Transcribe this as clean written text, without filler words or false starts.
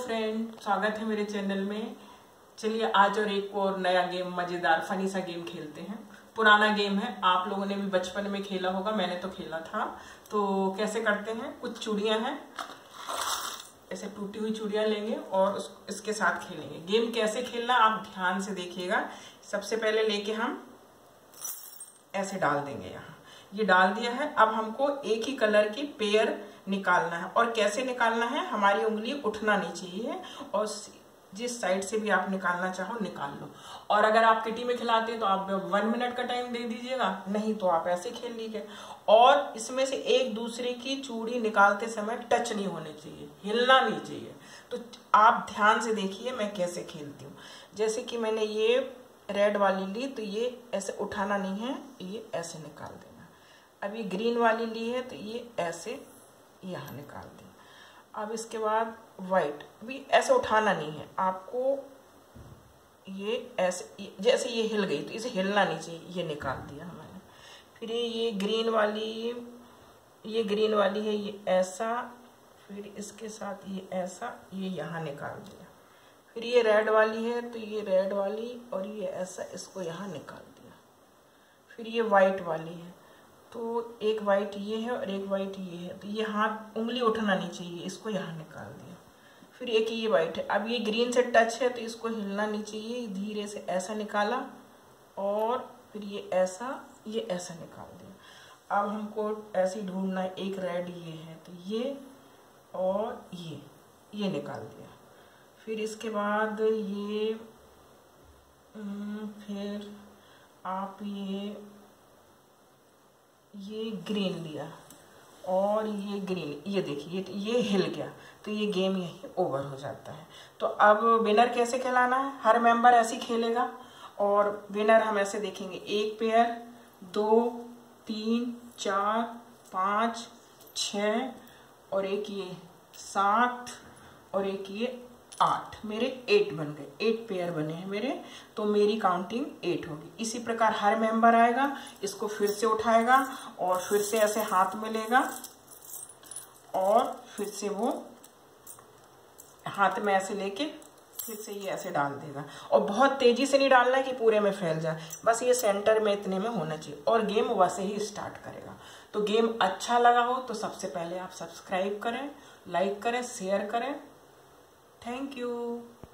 Friend, स्वागत है मेरे चैनल में। चलिए आज एक और नया गेम, मजेदार फनी सा गेम खेलते हैं। पुराना गेम है, आप लोगों ने भी बचपन में खेला होगा, मैंने तो खेला था। तो कैसे करते हैं, कुछ चूड़ियां हैं, ऐसे टूटी हुई चूड़ियां लेंगे और इसके साथ खेलेंगे। गेम कैसे खेलना आप ध्यान से देखिएगा। सबसे पहले लेके हम ऐसे डाल देंगे, यहाँ ये डाल दिया है। अब हमको एक ही कलर की पेयर निकालना है। और कैसे निकालना है, हमारी उंगली उठना नहीं चाहिए और जिस साइड से भी आप निकालना चाहो निकाल लो। और अगर आप किटी में खिलाते हैं तो आप 1 मिनट का टाइम दे दीजिएगा, नहीं तो आप ऐसे खेल लीजिए। और इसमें से एक दूसरे की चूड़ी निकालते समय टच नहीं होनी चाहिए, हिलना नहीं चाहिए। तो आप ध्यान से देखिए मैं कैसे खेलती हूँ। जैसे कि मैंने ये रेड वाली ली तो ये ऐसे उठाना नहीं है, ये ऐसे निकाल देना। अब ये ग्रीन वाली ली है तो ये ऐसे यहाँ निकाल दी। अब इसके बाद वाइट भी ऐसे उठाना नहीं है आपको, ये ऐसे जैसे ये हिल गई तो इसे हिलना नहीं चाहिए, ये निकाल दिया मैंने। फिर ये ग्रीन वाली है, ये ऐसा, फिर इसके साथ ये ऐसा, ये यहाँ निकाल दिया। फिर ये रेड वाली है तो ये रेड वाली और ये ऐसा, इसको यहाँ निकाल दिया। फिर ये वाइट वाली है तो एक वाइट ये है और एक वाइट ये है, तो ये हाथ उंगली उठना नहीं चाहिए, इसको यहाँ निकाल दिया। फिर एक ये वाइट है, अब ये ग्रीन से टच है तो इसको हिलना नहीं चाहिए, धीरे से ऐसा निकाला और फिर ये ऐसा निकाल दिया। अब हमको ऐसे ही ढूंढना है, एक रेड ये है तो ये और ये निकाल दिया। फिर इसके बाद ये फिर आप ये ग्रीन लिया और ये ग्रीन, ये देखिए ये हिल गया, तो ये गेम यही ओवर हो जाता है। तो अब विनर कैसे खिलाना है, हर मेंबर ऐसे खेलेगा और विनर हम ऐसे देखेंगे, 1 पेयर, 2, 3, 4, 5, 6 और एक ये 7 और एक ये 8। मेरे 8 बन गए, 8 पेयर बने हैं मेरे, तो मेरी काउंटिंग 8 होगी। इसी प्रकार हर मेंबर आएगा, इसको फिर से उठाएगा और फिर से ऐसे हाथ में लेगा और फिर से वो हाथ में ऐसे लेके फिर से ये ऐसे डाल देगा। और बहुत तेजी से नहीं डालना है कि पूरे में फैल जाए, बस ये सेंटर में इतने में होना चाहिए और गेम वैसे ही स्टार्ट करेगा। तो गेम अच्छा लगा हो तो सबसे पहले आप सब्सक्राइब करें, लाइक करें, शेयर करें। Thank you.